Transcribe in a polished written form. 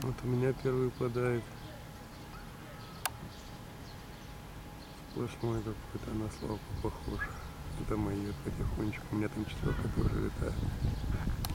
Вот у меня первый выпадает сплошной какой-то на славку похож. Это мои потихонечку. У меня там четверка тоже летает.